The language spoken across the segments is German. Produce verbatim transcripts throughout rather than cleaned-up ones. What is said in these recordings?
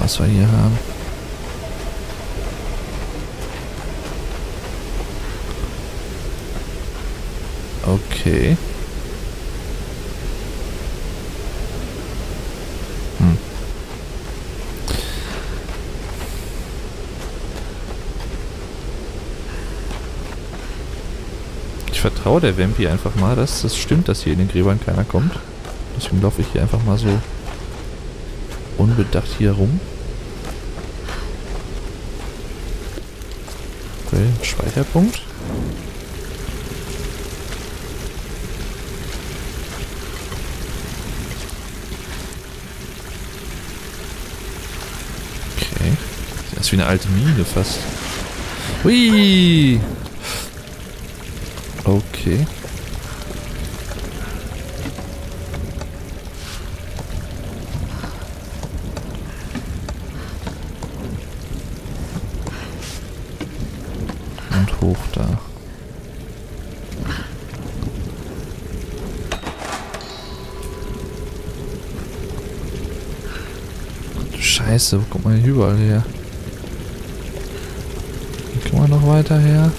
was wir hier haben. Okay. Hm. Ich vertraue der Vampi einfach mal, dass das stimmt, dass hier in den Gräbern keiner kommt. Deswegen laufe ich hier einfach mal so unbedacht hier rum. Okay, Speicherpunkt. Okay. Das ist wie eine alte Mine fast. Hui! Okay. Und hoch da. Scheiße, wo kommt man hier überall her? Hier kann man noch weiter her.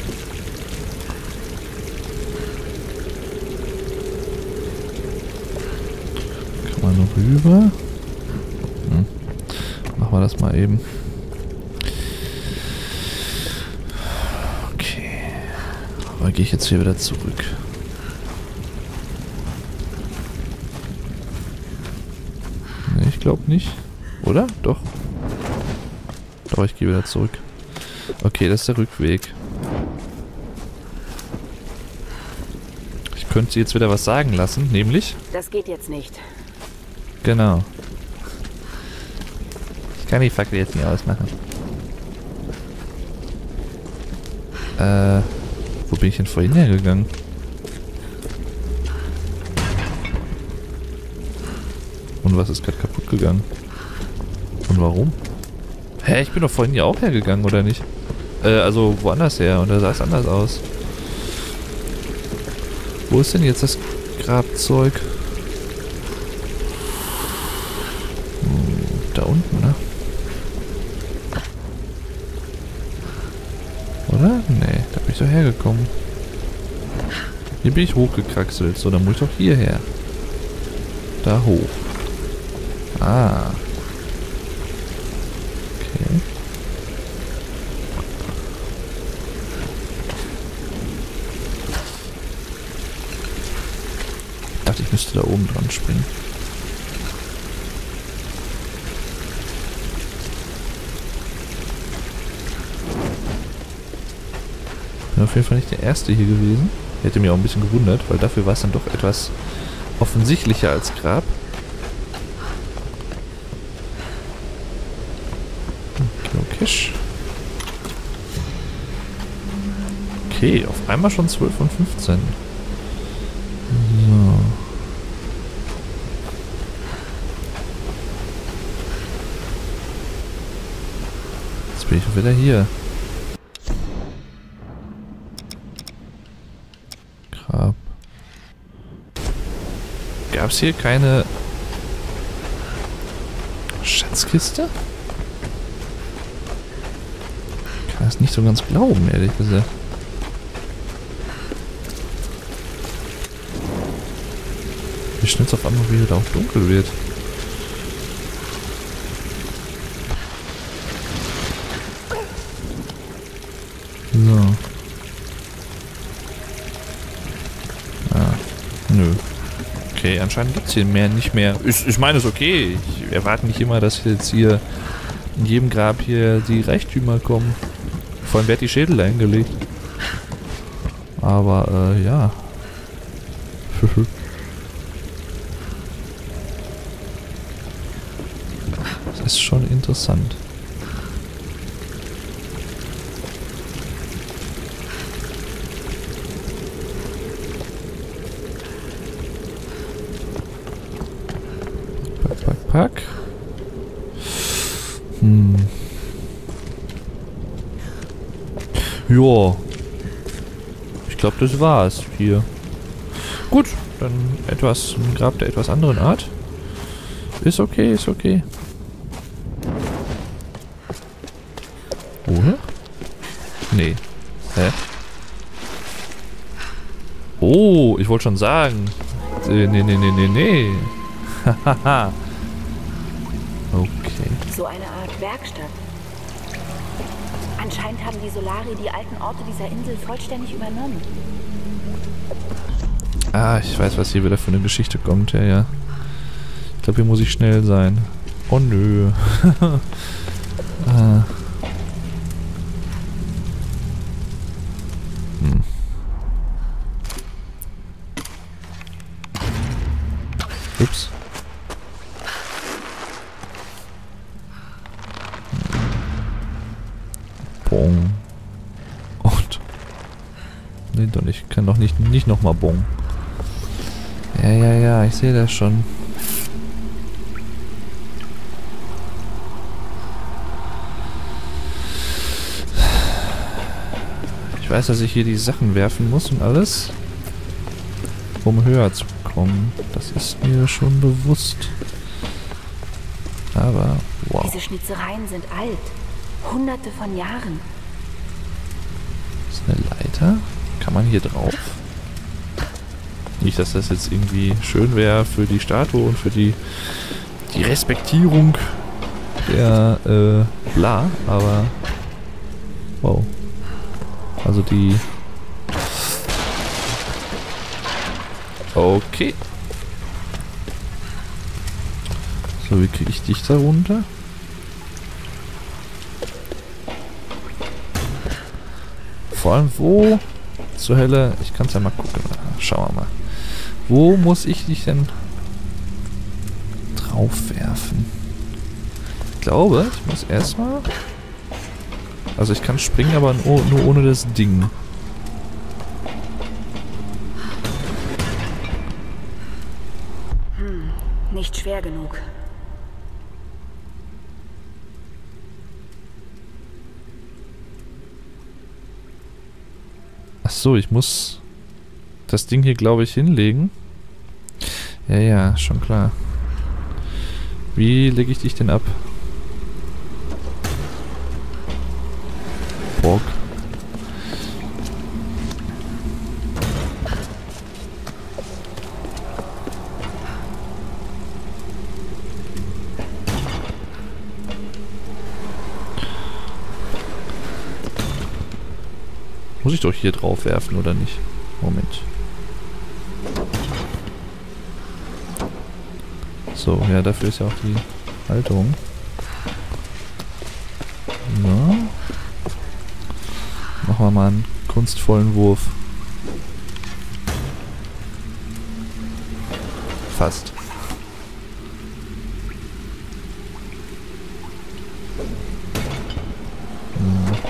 Kann man noch rüber? Hm. Machen wir das mal eben. Okay. Aber gehe ich jetzt hier wieder zurück. Ne, ich glaube nicht. Oder? Doch. Doch, ich gehe wieder zurück. Okay, das ist der Rückweg. Ich könnte sie jetzt wieder was sagen lassen, nämlich... Das geht jetzt nicht. Genau. Ich kann die Fackel jetzt nicht ausmachen. Äh, wo bin ich denn vorhin hergegangen? Und was ist gerade kaputt gegangen? Und warum? Hä, ich bin doch vorhin ja auch hergegangen, oder nicht? Äh, also woanders her und da sah es anders aus. Wo ist denn jetzt das Grabzeug? Hm, da unten, ne? Oder? Nee, da bin ich doch hergekommen. Hier bin ich hochgekraxelt. So, dann muss ich doch hierher. Da hoch. Ah. Okay. Ich dachte, ich müsste da oben dran springen. Bin auf jeden Fall nicht der Erste hier gewesen. Hätte mich auch ein bisschen gewundert, weil dafür war es dann doch etwas offensichtlicher als Grab. Cash. Okay, auf einmal schon zwölf von fünfzehn. So. Jetzt bin ich wieder hier. Grab. Gab es hier keine Schatzkiste? Ich kann das nicht so ganz glauben, ehrlich gesagt. Wie schnell es auf einmal wieder auch dunkel wird. So. Ah, nö. Okay, anscheinend gibt es hier mehr, nicht mehr. Ich, ich meine, es ist okay. Ich erwarte nicht immer, dass jetzt hier in jedem Grab hier die Reichtümer kommen. Vor allem wird die Schädel eingelegt. Aber, äh, ja. Das ist schon interessant. Pack, pack, pack. Hm. Ja. Ich glaube, das war's hier. Gut, dann etwas, ein Grab der etwas anderen Art. Ist okay, ist okay. Nee. Hä? Oh, ich wollte schon sagen. Nee, nee, nee, nee, nee, nee. Hahaha. Okay. So eine Art Werkstatt. Anscheinend haben die Solari die alten Orte dieser Insel vollständig übernommen. Ah, ich weiß, was hier wieder für eine Geschichte kommt. Ja, ja. Ich glaube, hier muss ich schnell sein. Oh, nö. ah. Hm. Ups. Bong. Und. Nee, doch nicht. Ich kann doch nicht, nicht nochmal Bong. Ja, ja, ja, ich sehe das schon. Ich weiß, dass ich hier die Sachen werfen muss und alles, um höher zu kommen. Das ist mir schon bewusst. Aber, wow. Diese Schnitzereien sind alt. Hunderte von Jahren. Ist eine Leiter? Kann man hier drauf? Nicht, dass das jetzt irgendwie schön wäre für die Statue und für die, die Respektierung der äh, bla, aber wow. Also die... Okay. So, wie kriege ich dich da runter? Vor allem wo zur Hölle... Ich kann es ja mal gucken. Schauen wir mal. Wo muss ich dich denn drauf werfen? Ich glaube, ich muss erstmal... Also ich kann springen, aber nur, nur ohne das Ding. Hm, nicht schwer genug. Ach so, ich muss das Ding hier, glaube ich, hinlegen. Ja, ja, schon klar. Wie lege ich dich denn ab? Borg. Muss ich doch hier drauf werfen, oder nicht? Moment. So, ja, dafür ist ja auch die Halterung. So. Machen wir mal einen kunstvollen Wurf. Fast. Hm.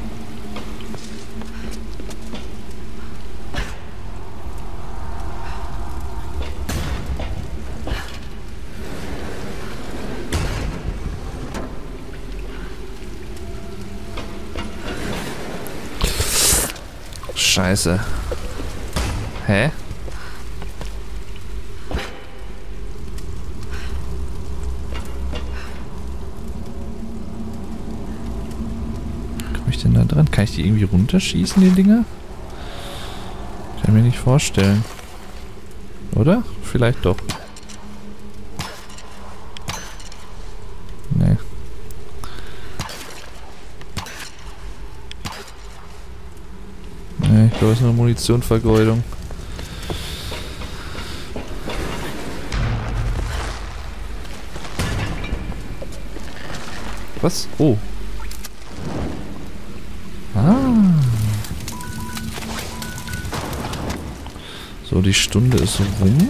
Scheiße. Hä? Komme ich denn da dran? Kann ich die irgendwie runterschießen, die Dinger? Kann ich mir nicht vorstellen. Oder? Vielleicht doch. Nee. Ich glaube, es ist nur Munitionvergeudung. Was? Oh. Ah. So, die Stunde ist rum.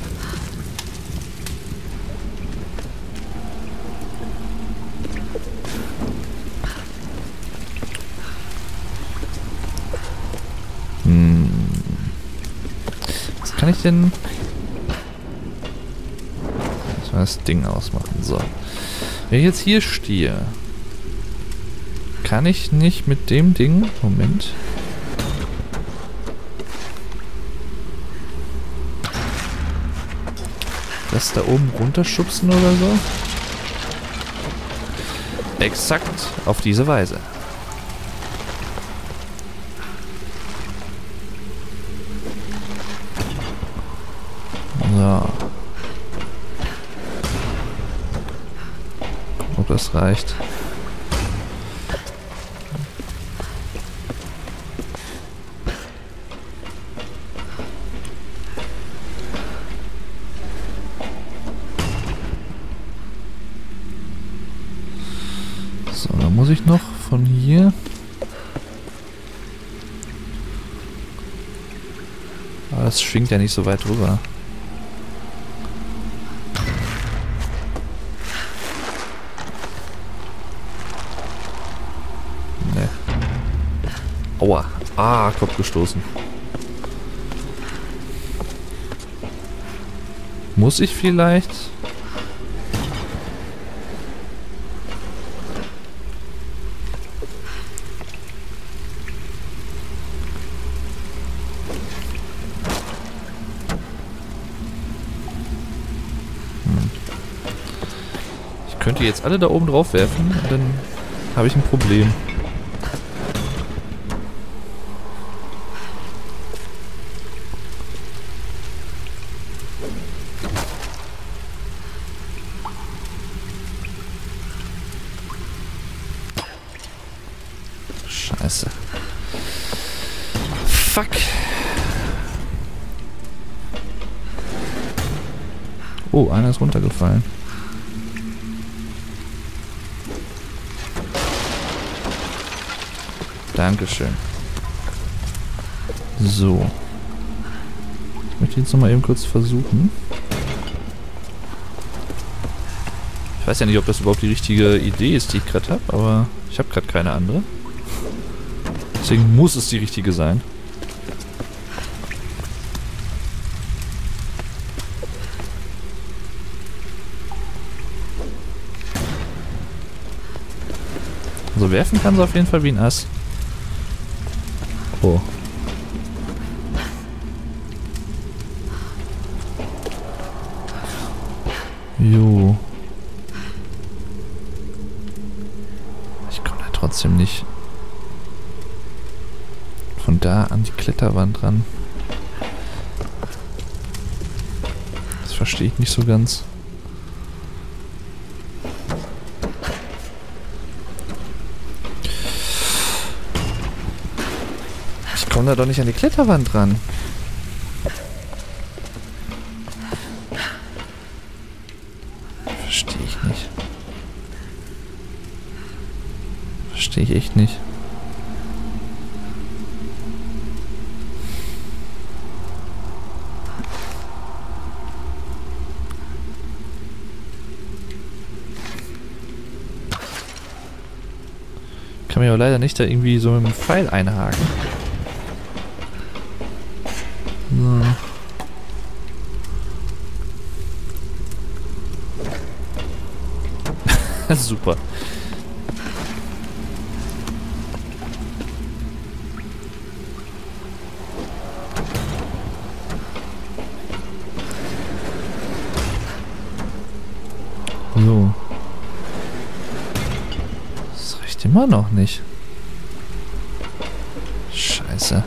Kann ich denn das Ding ausmachen? So. Wenn ich jetzt hier stehe, kann ich nicht mit dem Ding... Moment. Das da oben runterschubsen oder so? Exakt auf diese Weise. reicht. So, dann muss ich noch von hier... Aber das schwingt ja nicht so weit rüber. Ne. Aua. Ah, Kopf gestoßen. Muss ich vielleicht... Ich könnte jetzt alle da oben drauf werfen und dann habe ich ein Problem. Scheiße. Fuck. Oh, einer ist runtergefallen. Dankeschön. So. Ich möchte jetzt nochmal eben kurz versuchen. Ich weiß ja nicht, ob das überhaupt die richtige Idee ist, die ich gerade habe, aber ich habe gerade keine andere. Deswegen muss es die richtige sein. Also werfen kann sie auf jeden Fall wie ein Ass. Oh. Jo. Ich komme da trotzdem nicht von da an die Kletterwand ran. Das verstehe ich nicht so ganz. Ich komme da doch nicht an die Kletterwand ran. Verstehe ich nicht. Verstehe ich echt nicht. Ich kann mir aber leider nicht da irgendwie so mit einem Pfeil einhaken. So. Super. So. Das reicht immer noch nicht. Scheiße.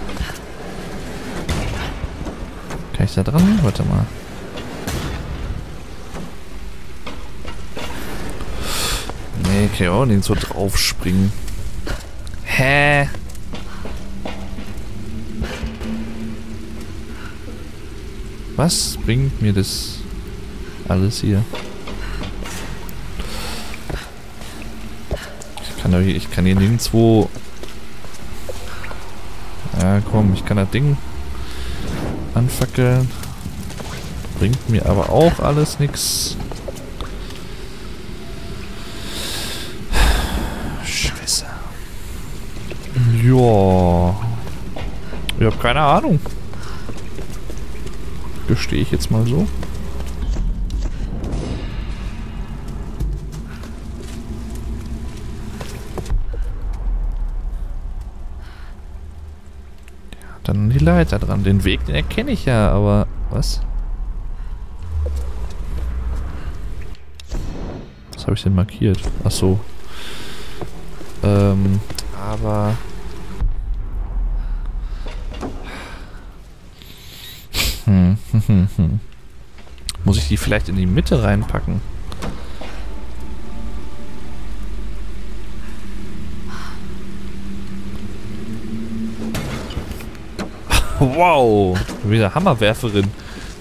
Kann ich da dran? Warte mal. Nee, kann ich auch nicht so drauf springen. Hä? Was bringt mir das alles hier? Ich kann, doch hier, ich kann hier nirgendwo... Ja, komm, ich kann das Ding anfackeln. Bringt mir aber auch alles nichts. Scheiße. Ja. Ich habe keine Ahnung. Gestehe ich jetzt mal so. Dann die Leiter dran. Den Weg, den erkenne ich ja, aber... Was? Was habe ich denn markiert? Ach so. Ähm, aber... Hm, hm, hm, hm. Muss ich die vielleicht in die Mitte reinpacken? Wow, wieder Hammerwerferin.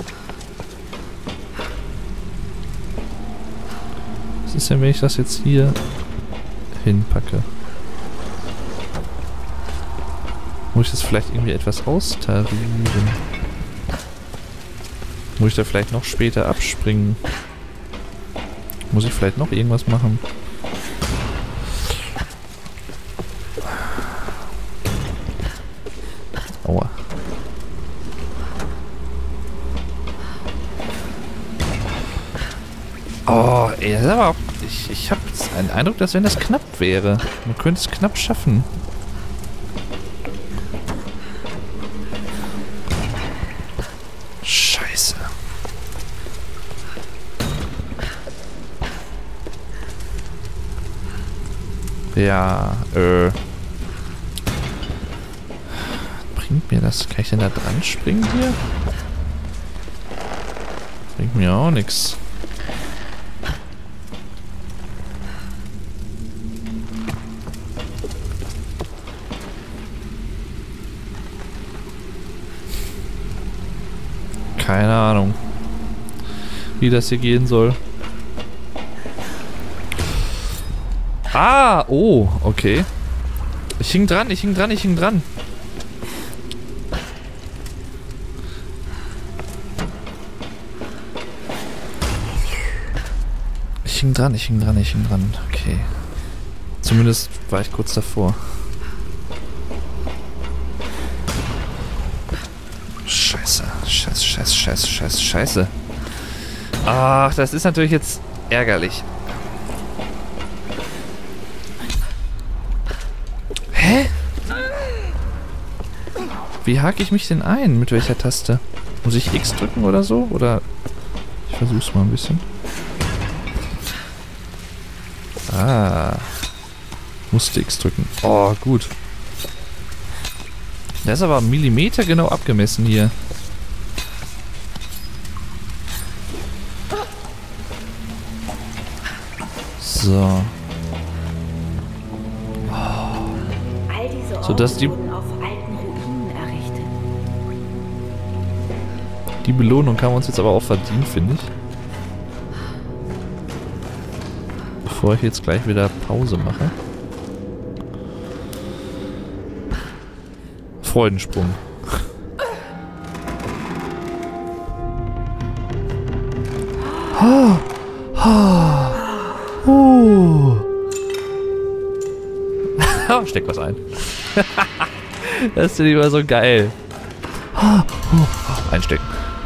Was ist denn, wenn ich das jetzt hier hinpacke? Muss ich das vielleicht irgendwie etwas austarieren? Muss ich da vielleicht noch später abspringen? Muss ich vielleicht noch irgendwas machen? Aua. Oh, ey, das ist aber auch... Ich, ich habe einen Eindruck, dass wenn das knapp wäre. Man könnte es knapp schaffen. Scheiße. Ja, äh... bringt mir das? Kann ich denn da dran springen hier? Bringt mir auch nichts. Keine Ahnung, wie das hier gehen soll. Ah, oh, okay. Ich hing dran, ich hing dran, ich hing dran. Ich hing dran, ich hing dran, ich hing dran. Okay. Zumindest war ich kurz davor. Scheiße, scheiße, scheiße, scheiße, scheiße, scheiße. Ach, das ist natürlich jetzt ärgerlich. Hä? Wie hake ich mich denn ein? Mit welcher Taste? Muss ich X drücken oder so? Oder ich versuch's mal ein bisschen. Ah. Musste X drücken. Oh, gut. Das ist aber Millimeter genau abgemessen hier. So. All diese Orte So, dass die, wurden auf alten Ruinen errichtet. die Belohnung haben wir uns jetzt aber auch verdient, finde ich. Bevor ich jetzt gleich wieder Pause mache. Freudensprung. Ha, ha, uh. Steck was ein. Das ist immer so geil. Ha, uh. Einstecken.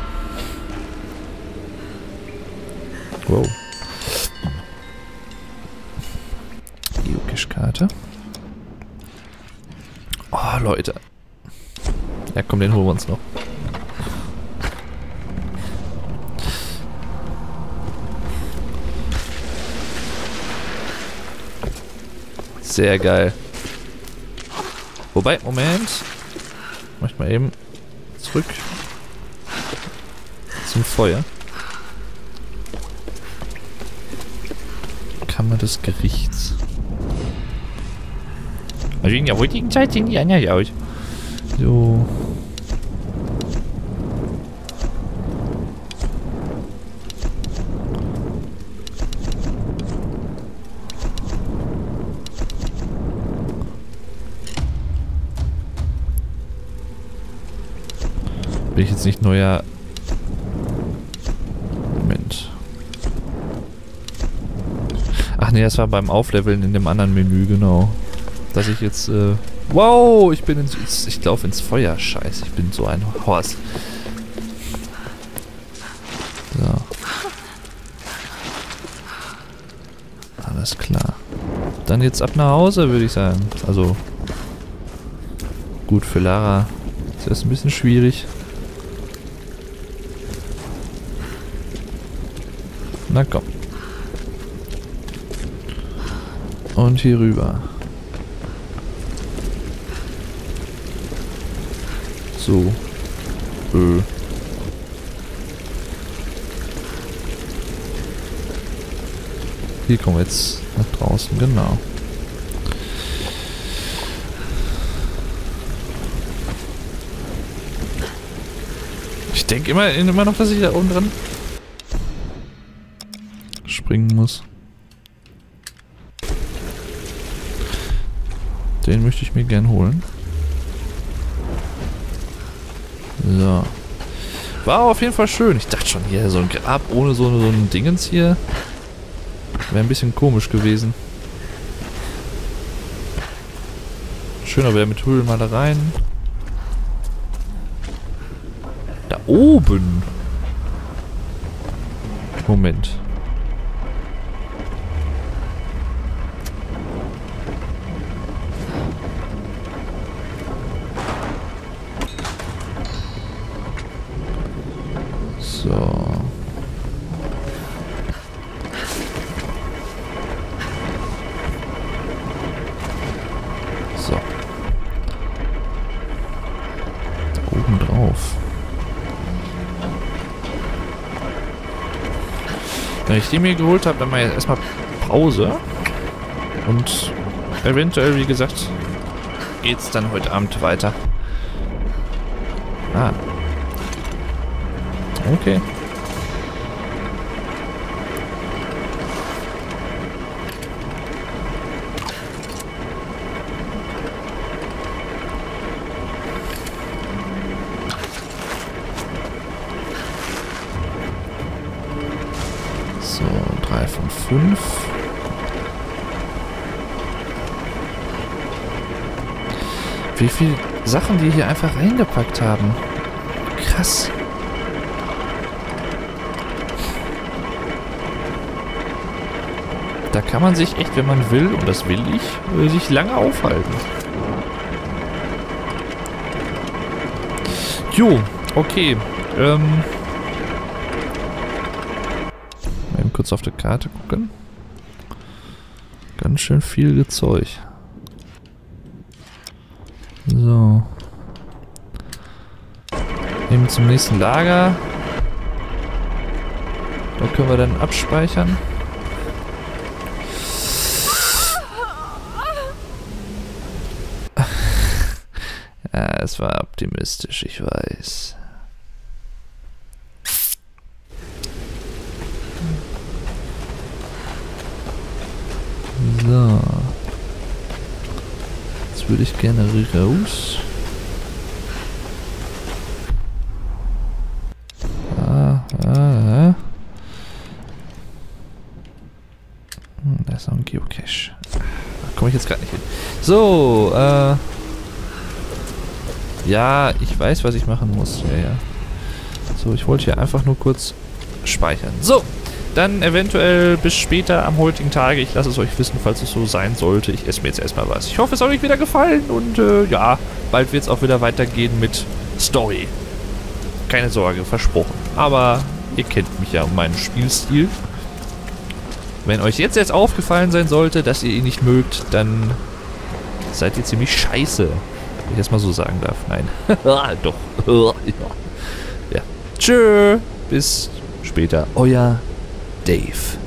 Wow. Geocache-Karte. Oh, Leute. Ja, komm, den holen wir uns noch. Sehr geil. Wobei, Moment. Mach ich mal eben zurück zum Feuer. Kammer des Gerichts. Also in der heutigen Zeit sehen die anders aus. So. Bin ich jetzt nicht neuer... Moment. Ach nee, das war beim Aufleveln in dem anderen Menü, genau. Dass ich jetzt... Äh wow, ich bin ins... Ich laufe ins Feuer, scheiße. Ich bin so ein Horst. So. Alles klar. Dann jetzt ab nach Hause, würde ich sagen. Also... Gut, für Lara ist das ein bisschen schwierig. Na komm. Und hier rüber. So. Ö. Hier kommen wir jetzt nach draußen, genau. denke immer, immer noch, dass ich da oben dran springen muss. Den möchte ich mir gern holen. So. War auf jeden Fall schön. Ich dachte schon, hier so ein Grab ohne so, so ein Dingens hier. Wäre ein bisschen komisch gewesen. Schöner wäre mit Höhlenmalereien. Da oben. Moment. So. So. Oben drauf. Wenn ich den mir geholt habe, dann mache ich jetzt erstmal Pause. Und eventuell, wie gesagt, geht's dann heute Abend weiter. Ah. Okay. So, drei von fünf. Wie viele Sachen die hier einfach reingepackt haben. Krass. Da kann man sich echt, wenn man will, und das will ich, sich lange aufhalten. Jo, okay. Ähm. Mal eben kurz auf der Karte gucken. Ganz schön viel Zeug. So. Eben zum nächsten Lager. Da können wir dann abspeichern. Ja, es war optimistisch, ich weiß. So. Jetzt würde ich gerne raus. Ah, ah, ah. Hm, da ist noch ein Geocache. Da komme ich jetzt gerade nicht hin. So, äh... ja, ich weiß, was ich machen muss. Ja, ja. So, ich wollte hier einfach nur kurz speichern. So, dann eventuell bis später am heutigen Tage. Ich lasse es euch wissen, falls es so sein sollte. Ich esse mir jetzt erstmal was. Ich hoffe, es hat euch wieder gefallen. Und äh, ja, bald wird es auch wieder weitergehen mit Story. Keine Sorge, versprochen. Aber ihr kennt mich ja und meinen Spielstil. Wenn euch jetzt jetzt aufgefallen sein sollte, dass ihr ihn nicht mögt, dann seid ihr ziemlich scheiße. Wenn ich das mal so sagen darf. Nein. Doch. Ja. Tschö. Bis später. Euer Dave.